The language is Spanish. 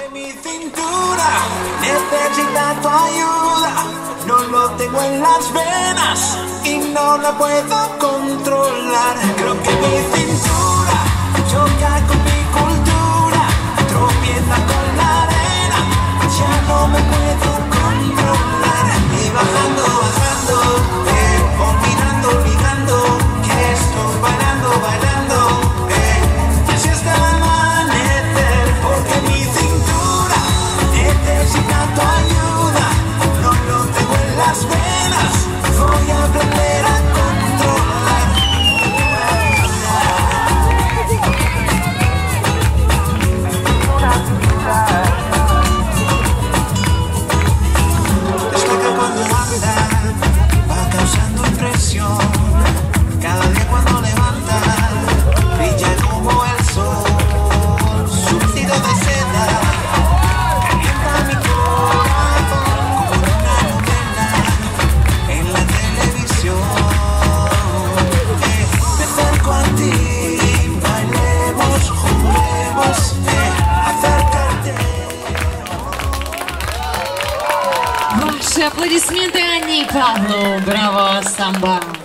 Porque mi cintura necesita tu ayuda. No lo tengo en las venas y no la puedo controlar. Creo que mi cintura choca con mi cultura, tropieza con la arena, ya no me puedo controlar. Y bajando, bajando, olvidando, olvidando que estoy bailando, bailando, y así hasta el amanecer. Porque mi cintura necesita tu ayuda, no lo tengo en las venas, voy a aprender a controlar. Destaca cuando anda, va causando impresión. Cada día cuando levanta, brilla como el sol. Su vestido de seda calienta mi corazón como una novela en la televisión. Me acerco a ti, bailemos, juguemos, acércate. Ваши аплодисменты Анне Павлу. Браво, самба.